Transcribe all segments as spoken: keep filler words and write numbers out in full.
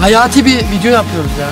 Hayati bir video yapıyoruz ya.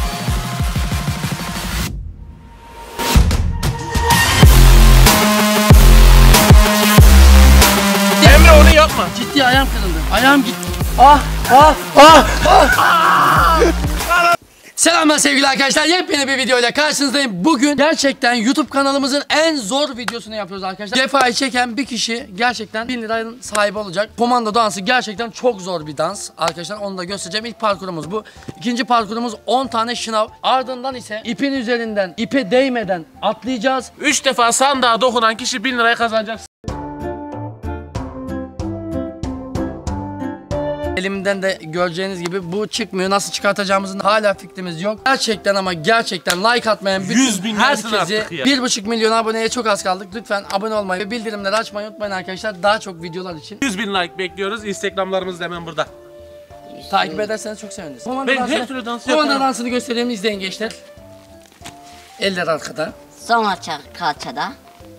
Emre onu yapma. Ciddi ayağım kırıldı. Ayağım gitti. Ah ah ah ah. Selamlar sevgili arkadaşlar. Yepyeni bir videoyla karşınızdayım. Bugün gerçekten YouTube kanalımızın en zor videosunu yapıyoruz arkadaşlar. Cefayı çeken bir kişi gerçekten bin liranın sahibi olacak. Komando dansı gerçekten çok zor bir dans. Arkadaşlar onu da göstereceğim. İlk parkurumuz bu. İkinci parkurumuz on tane şınav. Ardından ise ipin üzerinden ipe değmeden atlayacağız. Üç defa sandığa dokunan kişi bin lirayı kazanacak. Elimden de göreceğiniz gibi bu çıkmıyor. Nasıl çıkartacağımızın hala fikrimiz yok. Gerçekten ama gerçekten like atmayan bütün herkesi bir buçuk milyon aboneye çok az kaldık. Lütfen abone olmayı ve bildirimleri açmayı unutmayın arkadaşlar. Daha çok videolar için. yüz bin like bekliyoruz. Instagramlarımız da hemen burada. Takip ederseniz çok seviniriz. Ben her türlü dans yaparım. yaparım. Dansını göstereyim, izleyin gençler. Eller arkada. Sonra kalçada.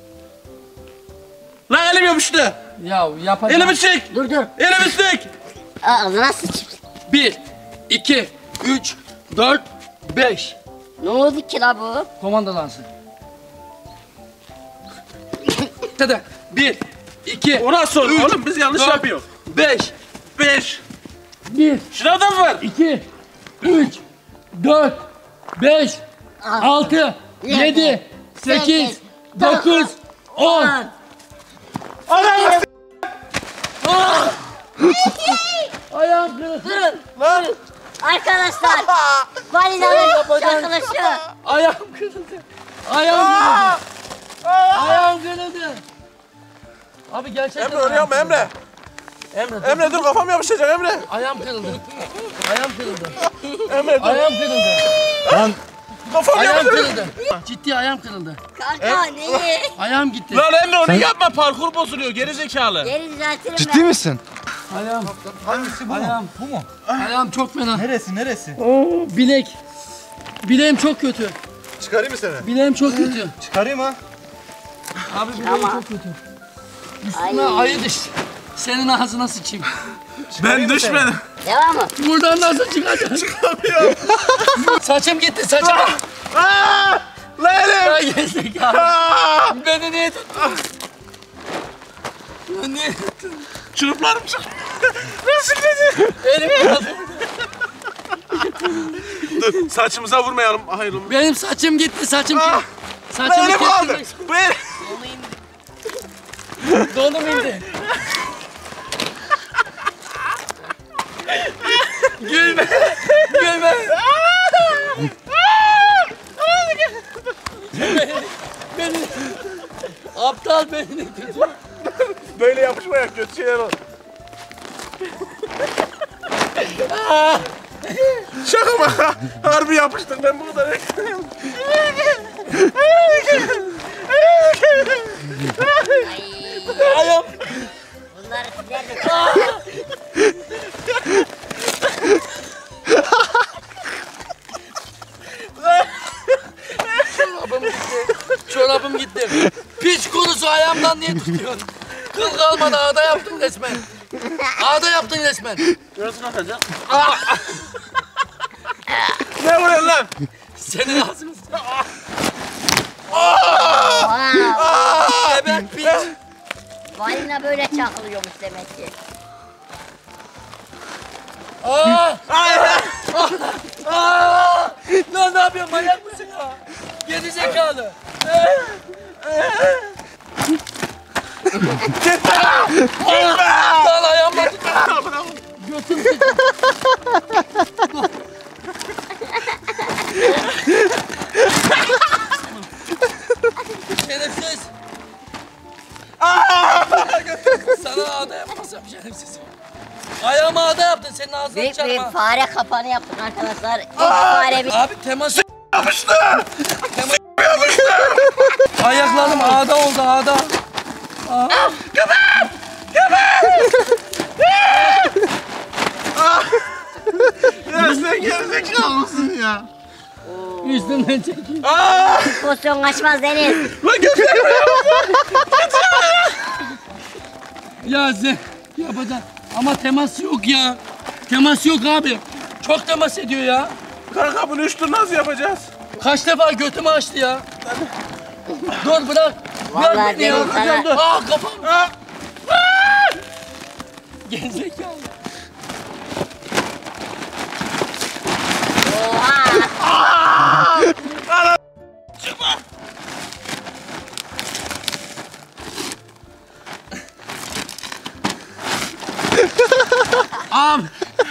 Lan elim yapıştı. Ya yapacağım. Elimi çek. Dur dur. Elimi çek. Ağzına sıçayım. bir, iki, üç, dört, beş. Ne oldu ki la bu? Komando dansı. Hadi. bir, iki, Ona sor. üç, Oğlum biz yanlış dört, yapıyoruz. beş. Beş. bir, Şurada mı var? iki, üç, dört, beş, altı, yedi, sekiz, dokuz, on. Anam. Ayağım kırıldı. Durun. Lan. Arkadaşlar. Balinanın çakılışı. Ayağım kırıldı. Ayağım kırıldı. Ayağım kırıldı. Abi gerçekten. Emre öyle yapma Emre. Emre, dur. Emre dur kafam yapışacak Emre. Ayağım kırıldı. Ayağım kırıldı. Emre dur. Ayağım kırıldı. Lan. Kafam Ayağım yapışacak. kırıldı. Ciddi ayağım kırıldı. Kanka neyi? Ayağım gitti. Lan Emre onu yapma, parkur bozuluyor geri zekalı. Geri düzeltirim Ciddi ben. misin? Ayağım. Hangisi bu Ayağım. mu? Bu mu? Ayağım çok fena. Neresi neresi? Oo, bilek. Bileğim çok kötü. Çıkarayım mı seni? Bileğim çok kötü. Çıkarayım ha. Abi bileğim Tamam. çok kötü. Üstüme Ay. ayı düştü. Senin ağzına sıçayım. Ben düşmedim. Devam mı? Buradan nasıl çıkacağım? Çıkamıyorum. Saçım gitti, saçım. Aaa! Lan elim. Ay gerizekalı. Aaa! Beni niye tuttun? Beni niye tuttun? Çırplarım çık. Nasıl dedi? Elim kaldı. Dur saçımıza vurmayalım. Hayır oğlum. Benim saçım gitti, saçım Ah! gitti. Saçımı Lan elim kaldı. kestirmek- Bu el. Donum indi. Gülme. Gülme. beni, beni, aptal beni. Böyle yapışmayak kötü şeyler olur. Şaka mı? Harbi yapıştık ben bunu da bekliyorum. Ayağım. Bunları sizler de Çorabım gitti. Çorabım gitti. Piç kurusu ayağımdan niye tutuyorsun? Kıl kalmadı, ağda yaptın resmen. Ağda yaptın resmen. Göğsünü atacağım. Ne vuruyorsun lan? Senin ağzını s***. Wow. Geber piç. Balina böyle çakılıyormuş demek ki. Aa! Aa! Lan ne yapıyorsun, manyak mısın ya? Geri zekalı. Lan ayağımla tut. Götüm tut. Şerefsiz. Sana ağda yapmasam şerefsiz. Ayağıma ağda yaptın, senin ağzına Büyük bir çarpma. fare kapanı yaptık arkadaşlar. İlk fare bir... Abi temas yapıştı. Temas yapıştı. Ayaklarım ağda oldu, ağda. Köpek! Köpek! Ya sen gerizekalı mısın ya? Üstümden çekil. Pozisyon kaçmaz Deniz. Lan köpek! Ya sen yapacaksın. Ama temas yok ya. Temas yok abi. çok temas ediyor ya. Kanka bunu üç tur nasıl yapacağız? Kaç defa götümü açtı ya. Dur bırak. Vallahi Bırak beni ya. benim sana- Hocam dur. Aa kafam. Aa! Gerizekalı. Oha! Çıkma. Am.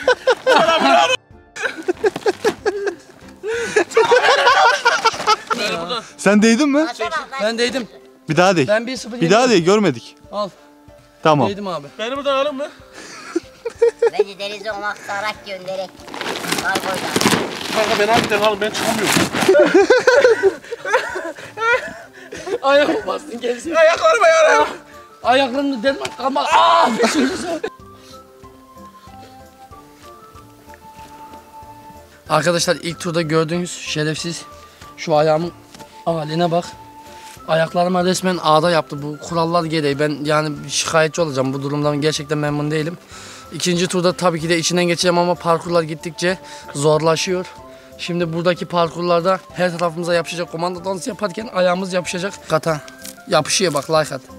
Sen değdin mi? Ben değdim. Bir daha değ. Ben bir sıfır Bir daha değ, görmedik. Al. Tamam. Değdim abi. Beni buradan alın mı? Bence denize onu aktarak gönderek. Kargoyla. Kanka beni harbiden alın, ben çıkamıyorum. Ayağımı bastın gerizekalı. Ayaklarım ayağım. Ayaklarını delme kalma. Aa! Arkadaşlar ilk turda gördüğünüz şerefsiz şu ayağımın haline bak. Ayaklarıma resmen ağda yaptı. Bu kurallar gereği ben yani şikayetçi olacağım. Bu durumdan gerçekten memnun değilim. İkinci turda tabii ki de içinden geçeceğim ama parkurlar gittikçe zorlaşıyor. Şimdi buradaki parkurlarda her tarafımıza yapışacak. Komando dansı yaparken ayağımız yapışacak. Kata yapışıyor bak, like at.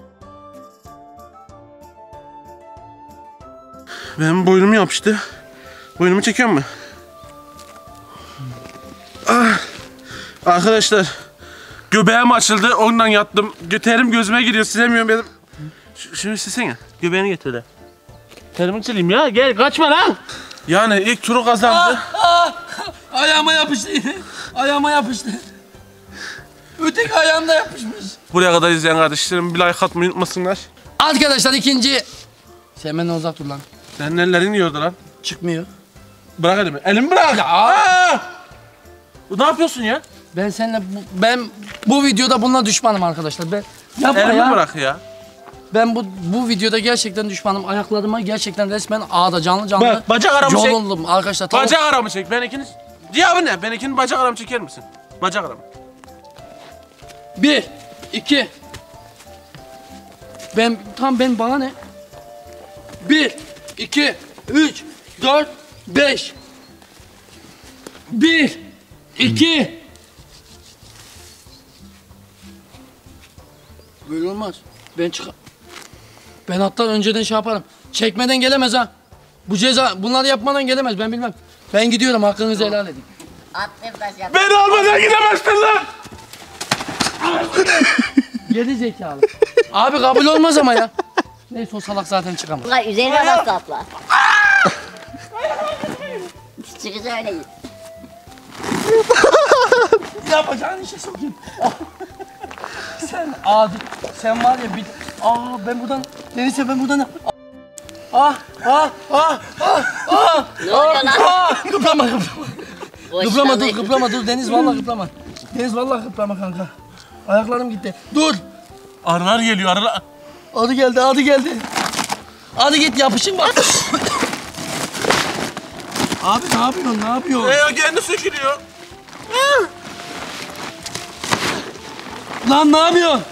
Benim boynum yapıştı. Boynumu çekiyor mu? Ah. Arkadaşlar göbeğim açıldı, ondan yattım. Terim gözüme giriyor, silemiyorum benim. Ş şunu silsene. Göbeğini getir de. Terimi sileyim ya, gel kaçma lan. Yani ilk turu kazandı. Ah, ayağıma yapıştı yine. Ayağıma yapıştı. Öteki ayağımda yapışmış. Buraya kadar izleyen kardeşlerim bir like atmayı unutmasınlar. Arkadaşlar ikinci. Sen benden uzak dur lan. Senin ellerin yiyordu lan. Çıkmıyor. Bırak elimi. Elimi bırak. Ya. Aa! Ne yapıyorsun ya? Ben seninle bu, ben bu videoda bununla düşmanım arkadaşlar. Ben yapma Elimi ya. bırak ya. Ben bu bu videoda gerçekten düşmanım. Ayaklarıma gerçekten resmen ağda canlı canlı. Bak, bacak aramı çek. Yoruldum arkadaşlar. Tamam. Bacak aramı çek. Ben ikiniz... Cevabı ne? Ben ikinin bacak aramı çeker misin? Bacak aramı. Bir, iki. Ben tam ben bana ne? Bir, iki, üç, dört, beş. Bir, iki. Böyle olmaz. Ben çık. Ben hatta önceden şey yaparım. Çekmeden gelemez ha. Bu ceza bunları yapmadan gelemez, ben bilmem. Ben gidiyorum, hakkınızı helal edin. Attım taş yap. Beni almadan gidemezsin lan! Geri zekalı. Abi kabul olmaz ama ya. Neyse o salak zaten çıkamaz. Ulan üzerine bas atla. Çıkışa öyle git. Yapacağın işe sokayım. Sen adi, sen var ya bir... Aa ben buradan, Deniz'e ben buradan... Ah, ah, ah, ah, ah, Ne oluyor lan? ah, kıplama, kıplama. Boş Kıplama dur, kalıyor. kıplama dur Deniz, vallahi kıplama. Deniz vallahi kıplama kanka. Ayaklarım gitti. Dur. Arılar geliyor, arılar. Adı geldi, adı geldi. Hadi git yapışın bak. Abi ne yapıyorsun, ne yapıyorsun? Ee, kendi sökülüyor. Lan ne yapıyorsun?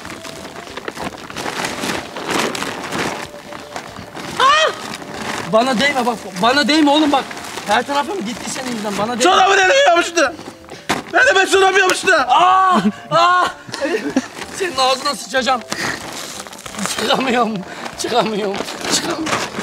Bana değme bak, bana değme oğlum bak. Her tarafım gitti senin yüzünden, bana değme. Çorabın elime yapıştı. Ne demek çorabı yapıştı? Aa! Aa! Senin ağzına sıçacağım. Çıkamıyorum, çıkamıyorum, çıkamıyorum.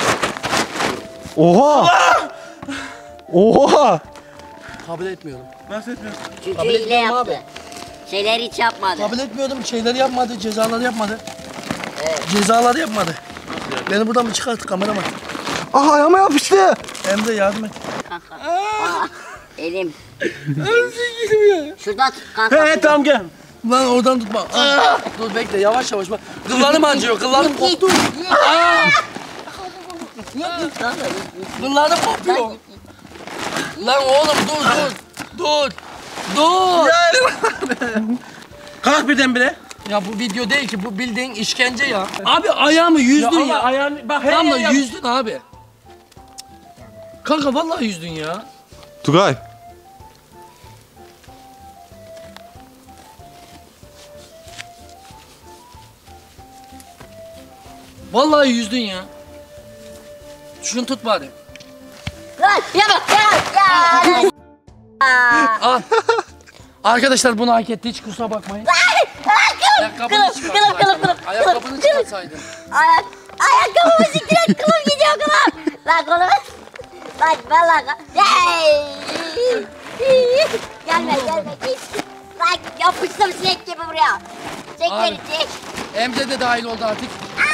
Oha! Oha! Kabul etmiyorum. Nasıl etmiyorsun? Çünkü Kabul hile etmiyorum yaptı. abi. Şeyler hiç yapmadı. Kabul etmiyordum, şeyleri yapmadı, cezaları yapmadı. Evet. Cezaları yapmadı. Beni buradan bir çıkart kameraman. Ah, ayağıma yapıştı. Emre yardım et. Kanka. Aa, elim. Girmiyor. Şuradan tut kanka. He tamam gel. Lan oradan tutma. Aa, dur bekle, yavaş yavaş bak. Kıllarım acıyor, kıllarım koptu. Aa! Kıllarım kopuyor. Lan oğlum dur dur. Dur. Dur. Kalk birdenbire. Ya bu video değil ki, bu bildiğin işkence ya. Abi ayağımı yüzdün ya. Ayağını bak. Tam da he, yap- yüzdün abi. Kanka vallahi yüzdün ya. Tugay. Vallahi yüzdün ya. Şunu tut bari. Lan yapma. Ya. Ya. Al. Arkadaşlar bunu hak etti. Hiç kusura bakmayın. Ayakkabını Kılım, kılım, kılım, kılım. Ayakkabını çıkarsaydın. Ayak, ayakkabımı siktir et, kılım gidiyor kılım. Lan kolumu. Lan valla. Hey. Gelme, gelme. Git. Lan yapıştım sinek gibi buraya. Çek Abi. beni, çek. Emre de dahil oldu artık.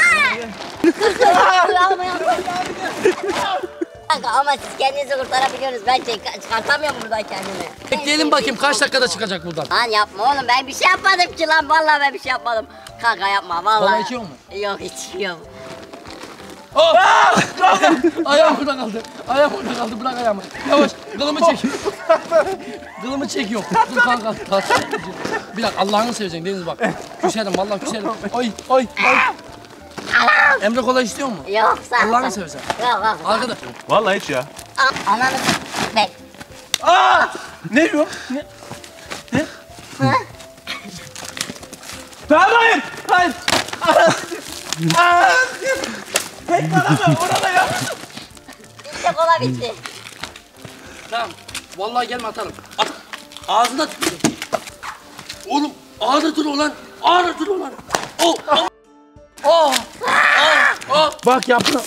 Kanka ama siz kendinizi kurtarabiliyorsunuz. Ben çek- çıkartamıyorum buradan kendimi. Bekleyelim bakayım kaç dakikada çıkacak buradan. Lan yapma oğlum, ben bir şey yapmadım ki lan. Vallahi ben bir şey yapmadım. Kanka yapma vallahi. Kola içiyor mu? Yok içmiyorum. Oh! Ayağım burada kaldı. Ayağım burada kaldı. Bırak ayağımı. Yavaş. Kılımı çek. Kılımı çek yok. Dur kanka. Tatsız. Bir dakika Allah'ını seveceksin Deniz bak. Küserim vallahi küserim. Oy oy oy. Emre kola istiyor mu? Yok sağ ol. Allah'ını seversen. Yok yok. Arkada. Vallahi hiç ya. A- Ananı ben. Aa! Ne diyor? Ne? Ne? Ha? Tamam hayır. Hayır. Aa! Tek bana mı? Orada ya. İşte kola bitti. Tamam. Vallahi gelme atarım. At. Ağzına tükür. Oğlum ağrı dur ulan. Ağrı dur ulan. Oh. Oh. Oh. Oh. Oh. Bak yaptı.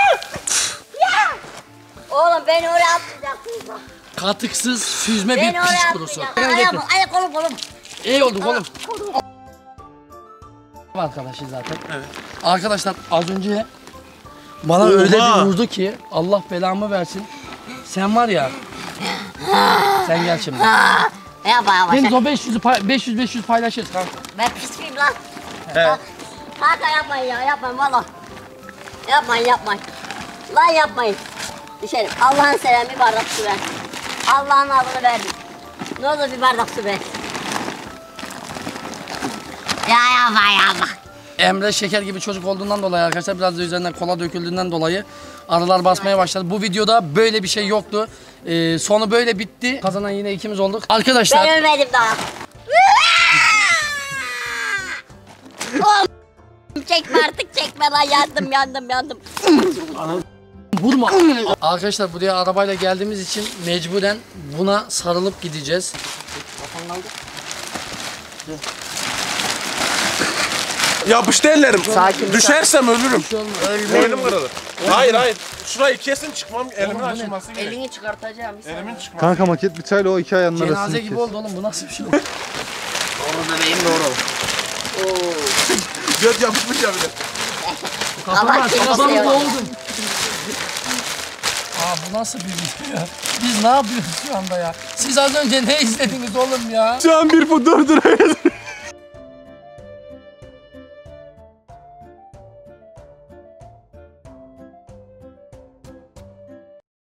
Oğlum beni oraya atmayacaksınız bak. Katıksız süzme bir Beni piç oraya kurusu. atmayacaksınız. Ayağım, ayak kolum kolum. İyi oldu oğlum. Kolum. Arkadaşız zaten. Evet. Arkadaşlar az önce bana öyle bir vurdu ki Allah belamı versin. Sen var ya. Sen gel şimdi. Ne yapayım ama? Deniz o beş yüzü pay- beş yüz beş yüz paylaşırız kanka. Ben pis miyim lan? Evet. Kanka yapmayın ya, yapmayın valla. Yapmayın, yapmayın. Lan yapmayın. Düşerim. Allah'ın seven bir bardak su ver. Allah'ın adını verdim. Ne olur bir bardak su ver. Ya yapma yapma. Emre şeker gibi çocuk olduğundan dolayı arkadaşlar biraz da üzerinden kola döküldüğünden dolayı arılar basmaya başladı. Bu videoda böyle bir şey yoktu. Ee, sonu böyle bitti. Kazanan yine ikimiz olduk. Arkadaşlar Ben ölmedim daha. Oğlum, çekme artık çekme lan, yandım yandım yandım. vurma. Arkadaşlar buraya arabayla geldiğimiz için mecburen buna sarılıp gideceğiz. Yapıştı ellerim. Sakin. Düşersem ölürüm. Ölme. Boynum kırılır. Hayır hayır. Şurayı kesin çıkmam. Elimin bu ne? açılması gerek. Elini çıkartacağım. Elimin çıkması. Kanka maket bıçağıyla o iki ayağının arasını Cenaze kes. gibi oldu oğlum bu nasıl bir şey? Doğru bebeğim doğru. Oo. Göt yapışmış ya bir de. Allah Kafanı kimse kafanı yok. boğuldun. Aa bu nasıl bir video ya? Biz ne yapıyoruz şu anda ya? Siz az önce ne izlediniz oğlum ya? Şu an bir bu dur dur öyle dur.